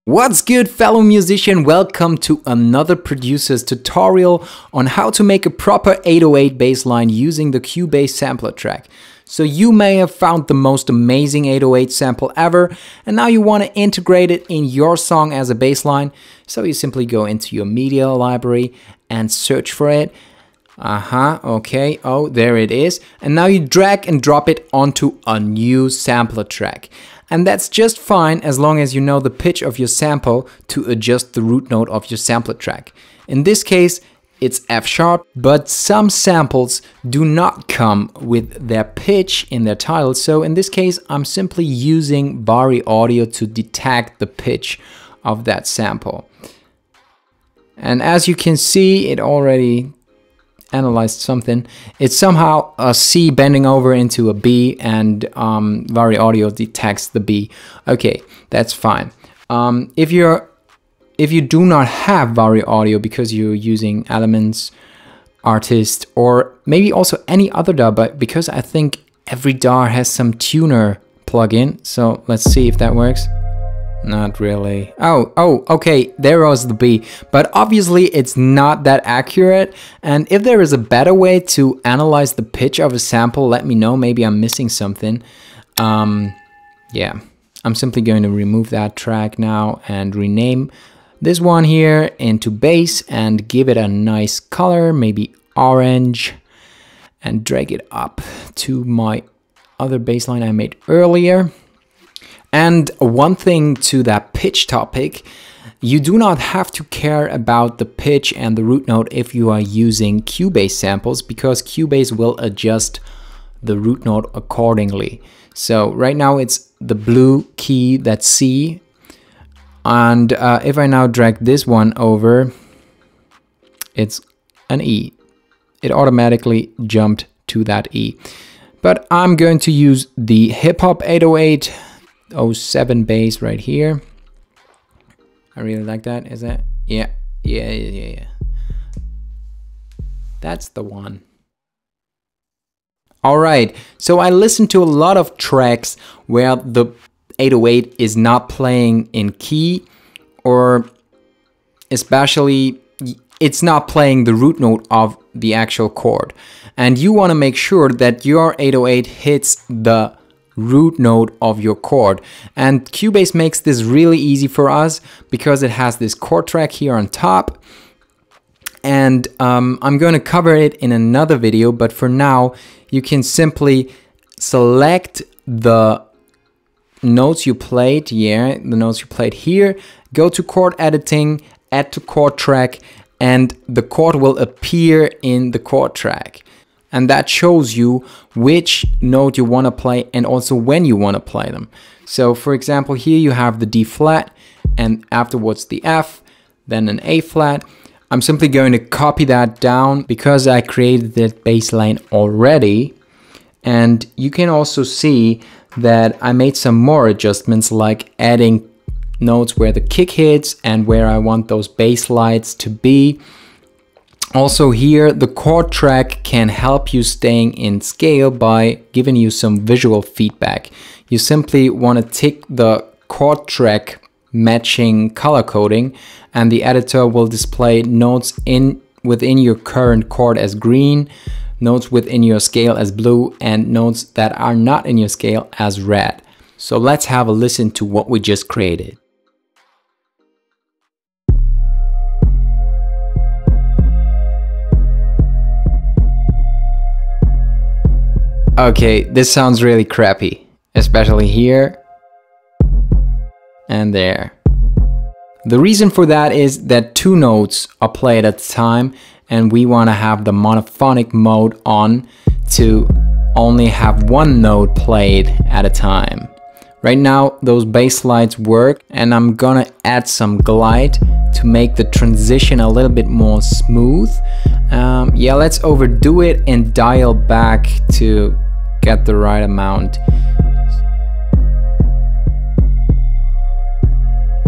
What's good, fellow musician? Welcome to another producer's tutorial on how to make a proper 808 bass line using the Cubase sampler track. So you may have found the most amazing 808 sample ever, and now you want to integrate it in your song as a bass line. So you simply go into your media library and search for it. Okay, oh, there it is. And now you drag and drop it onto a new sampler track. And that's just fine as long as you know the pitch of your sample to adjust the root note of your sampler track. In this case, it's F sharp, but some samples do not come with their pitch in their title. So in this case, I'm simply using Vari Audio to detect the pitch of that sample. And as you can see, it already analyzed something. It's somehow a C bending over into a B, and Vari Audio detects the B. Okay, that's fine. If you do not have Vari Audio because you're using Elements, Artist, or maybe also any other DAW, but because I think every DAW has some tuner plugin, so let's see if that works. Not really. Oh, okay, there was the B. But obviously it's not that accurate. And if there is a better way to analyze the pitch of a sample, let me know. Maybe I'm missing something. Yeah, I'm simply going to remove that track now and rename this one here into bass and give it a nice color, maybe orange, and drag it up to my other bass line I made earlier. And one thing to that pitch topic, you do not have to care about the pitch and the root note if you are using Cubase samples, because Cubase will adjust the root note accordingly. So right now it's the blue key, that's C. And if I now drag this one over, it's an E. It automatically jumped to that E. But I'm going to use the Hip Hop 808 07 bass right here. I really like that. Is that? Yeah. That's the one. All right. So I listened to a lot of tracks where the 808 is not playing in key, or especially it's not playing the root note of the actual chord. And you want to make sure that your 808 hits the root note of your chord, and Cubase makes this really easy for us because it has this chord track here on top, and I'm going to cover it in another video, but for now you can simply select the notes you played, the notes you played here, go to chord editing, add to chord track, and the chord will appear in the chord track. And that shows you which note you want to play and also when you want to play them. So for example, here you have the D flat and afterwards the F, then an A flat. I'm simply going to copy that down because I created that bass line already. And you can also see that I made some more adjustments, like adding notes where the kick hits and where I want those bass lights to be. Also here, the chord track can help you staying in scale by giving you some visual feedback. You simply want to tick the chord track matching color coding, and the editor will display notes within your current chord as green, notes within your scale as blue, and notes that are not in your scale as red. So let's have a listen to what we just created. Okay, this sounds really crappy, especially here and there. The reason for that is that two notes are played at a time, and we want to have the monophonic mode on to only have one note played at a time. Right now, those bass lights work, and I'm gonna add some glide to make the transition a little bit more smooth. Yeah, let's overdo it and dial back to get the right amount.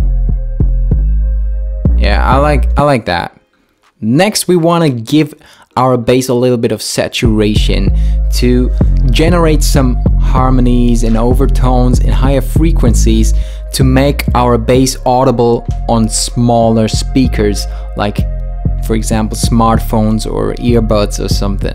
Yeah, I like that. Next, we want to give our bass a little bit of saturation, to generate some harmonies and overtones and higher frequencies, to make our bass audible on smaller speakers, like for example smartphones or earbuds or something.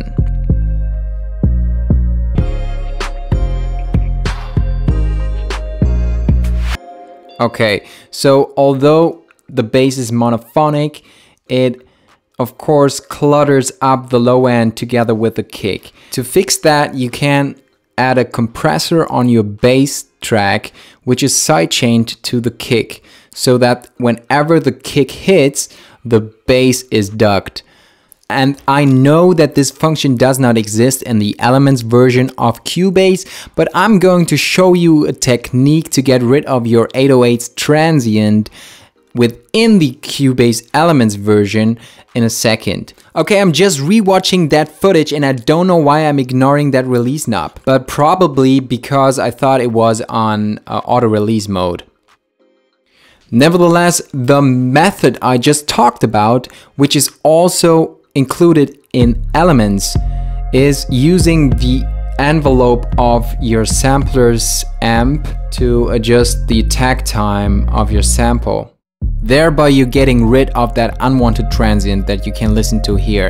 Okay, so although the bass is monophonic, it of course clutters up the low end together with the kick. To fix that, you can add a compressor on your bass track, which is sidechained to the kick, so that whenever the kick hits, the bass is ducked. And I know that this function does not exist in the Elements version of Cubase, but I'm going to show you a technique to get rid of your 808's transient within the Cubase Elements version in a second. Okay, I'm just rewatching that footage and I don't know why I'm ignoring that release knob, but probably because I thought it was on auto release mode. Nevertheless, the method I just talked about, which is also included in Elements, is using the envelope of your sampler's amp to adjust the attack time of your sample. Thereby you're getting rid of that unwanted transient that you can listen to here.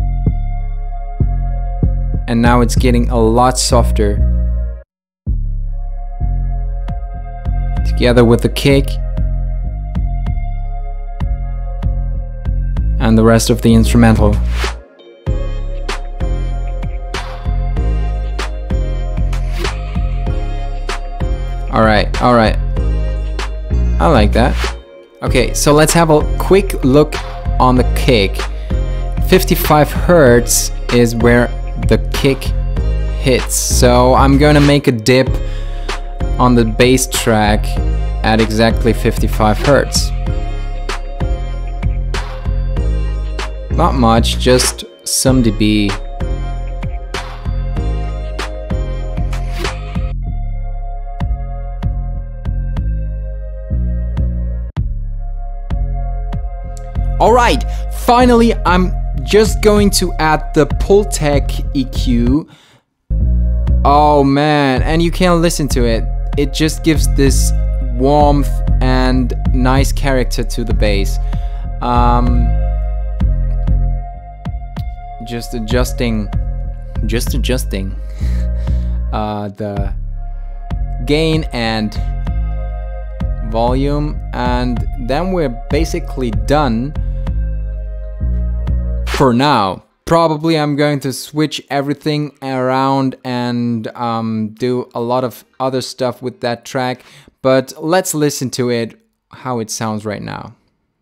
And now it's getting a lot softer. Together with the kick and the rest of the instrumental. Alright, alright. I like that. Okay, so let's have a quick look on the kick. 55 Hertz is where the kick hits. So I'm going to make a dip on the bass track at exactly 55 Hertz. Not much, just some dB. Alright, finally I'm just going to add the Pultec EQ. Oh man, and you can listen to it. It just gives this warmth and nice character to the bass. Just adjusting the gain and volume, and then we're basically done for now. Probably I'm going to switch everything around and do a lot of other stuff with that track, but let's listen to it, how it sounds right now.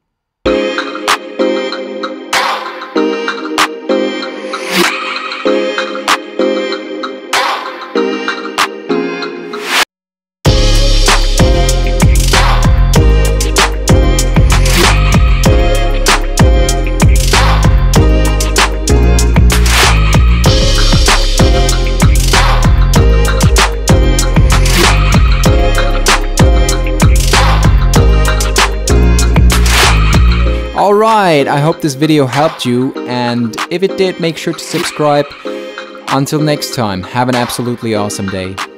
Alright, I hope this video helped you, and if it did, make sure to subscribe. Until next time, have an absolutely awesome day.